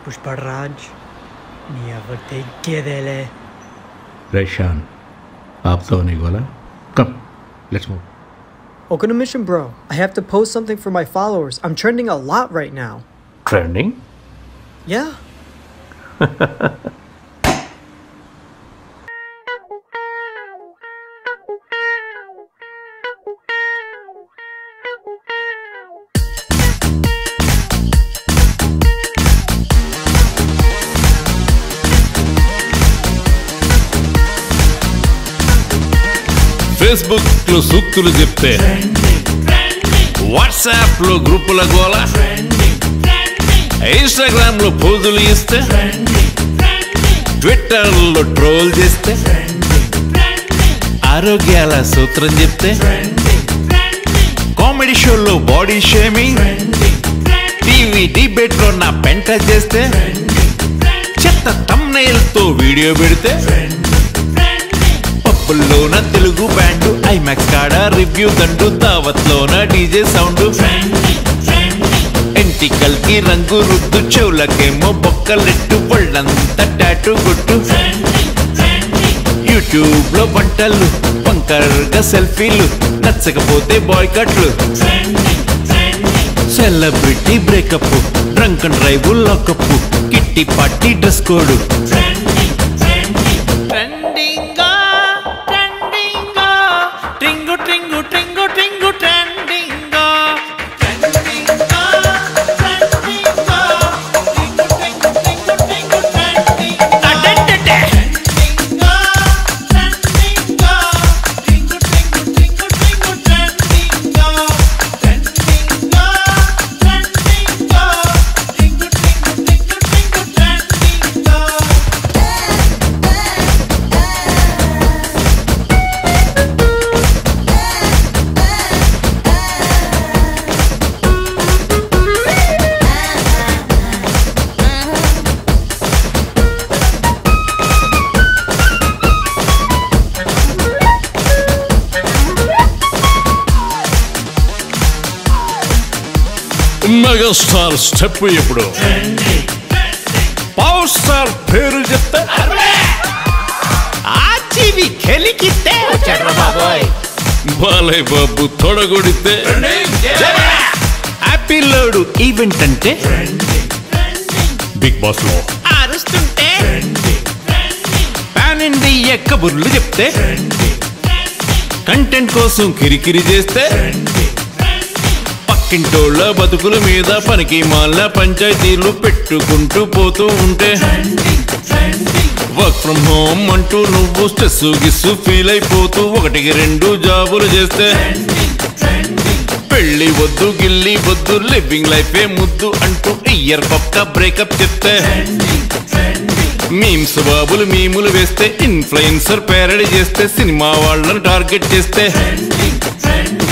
पुष्पराज नी गेदेले Reshan, आप तो नहीं बोला. Come, let's move. Open a mission, bro. I have to post something for my followers. I'm trending a lot right now. Trending? Yeah. Facebook లో సూక్తులు చెప్తే WhatsApp లో గ్రూపుల గోల ఇన్స్టాగ్రామ్ లో పోజులు ఇస్తే ట్విట్టర్ లో ట్రోల్ చేస్తే ఆరోగ్యాల సూత్రం చెప్తే కామెడీ షోలో బాడీ షేమింగ్ టీవీ డిబేట్ లో నా పెంట చేస్తే చెత్త థంబ్నెయిల్ తో వీడియో పెడితే పప్పుల్లోన తెలుగు బ్యాండ్ ఐమాక్స్ కాడ రివ్యూ దండు దావత్లోన డీజే సౌండ్ ఎంటికల్ కి రంగు రుద్దు చెవులకేమో బొక్కలెట్టు ఒళ్ళంతా టాటూ కొట్టు యూట్యూబ్ లో వంటలు వంకరగా సెల్ఫీలు నచ్చకపోతే బాయ్కట్లు celebrity breakup drunk and drive lockup kitty party dress code megastar step ఇప్పుడు పవర్ స్టార్ పేరు చెప్తే ఆచివి కెలికితే బాలయ్య బాబు తొడగొడితే హ్యాపీ లోడు ఈవెంట్ అంటే బిగ్ బాస్ లో అరుస్తుంటే పాన్ ఇండియా కబుర్లు చెప్తే కంటెంట్ కోసం కిరికిరి చేస్తే పక్కింటోళ్ళ బతుకుల మీద పనికి మాల పంచాయతీలు పెట్టుకుంటూ పోతూ ఉంటే వర్క్ ఫ్రమ్ హోమ్ అంటూ నువ్వు స్ట్రెస్ గిస్సు ఫీల్ అయిపోతూ ఒకటికి రెండు జాబులు చేస్తే పెళ్లి వద్దు గిల్లి వద్దు లివింగ్ లైఫే ముద్దు అంటూ ఇయర్ పక్క బ్రేకప్ చెప్తే మీమ్స్ బాబులు మీములు వేస్తే ఇన్ఫ్లుయెన్సర్ పేరడి చేస్తే సినిమా వాళ్ళను టార్గెట్ చేస్తే